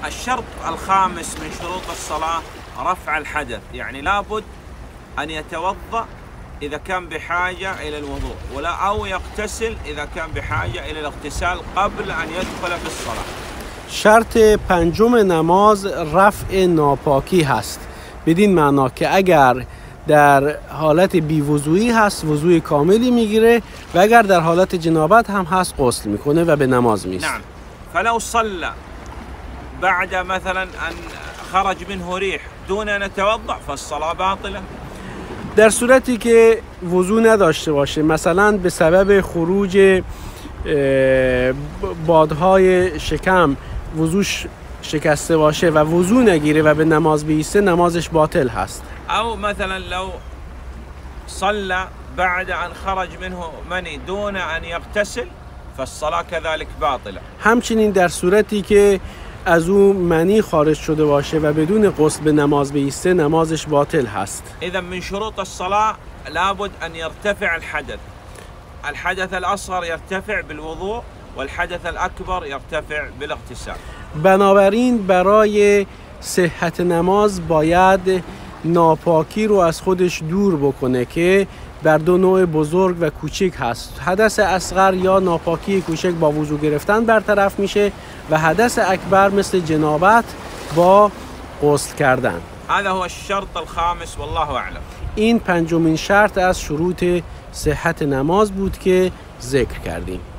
الشرط الخامس من شروط الصلاة رفع الحدث، يعني لابد أن يتوضأ إذا كان بحاجة إلى الوضوء، ولا أو يغتسل إذا كان بحاجة إلى الاغتسال قبل أن يدخل في الصلاة. شرط پنجم نماز رفع ناپاکی هست، بدین معنا که اگر در حالت بیوضویی هست وضوء کاملی میگیره و اگر در حالت جنابت هم هست غسل میکنه و به نماز میست. نعم. فلو صلى بعد مثلا أن خرج منه ريح دون أن يتوضأ فالصلاة باطلة. در صورتی که وضوء نداشته باشه، مثلا به سبب خروج بادهای شکم وضوش شکسته باشه و وضوء نگیره و به نماز بیسته، نمازش باطل هست. أو مثلا لو صلى بعد أن خرج منه مني دون أن يغتسل فالصلاة كذلك باطلة. همچنین در صورتی که از او منی خارج شده باشه و بدون غسل به نماز بیسته، نمازش باطل هست. إذا من شروط الصلاة لابد أن يرتفع الحدث. الحدث الأصغر يرتفع بالوضوء والحدث الأكبر يرتفع بالاغتسال. بنابراین برای صحت نماز باید ناپاکی رو از خودش دور بکنه که بر دو نوع بزرگ و کوچک هست. حدث اصغر یا ناپاکی کوچک با وضو گرفتن برطرف میشه و حدث اکبر مثل جنابت با غسل کردن. هذا هو الشرط الخامس والله أعلم. این پنجمین شرط از شروط صحت نماز بود که ذکر کردیم.